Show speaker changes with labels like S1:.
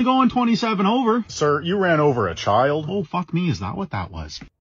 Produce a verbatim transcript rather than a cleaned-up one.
S1: going twenty-seven over.
S2: Sir, you ran over a child.
S1: Oh, fuck me. Is that what that was?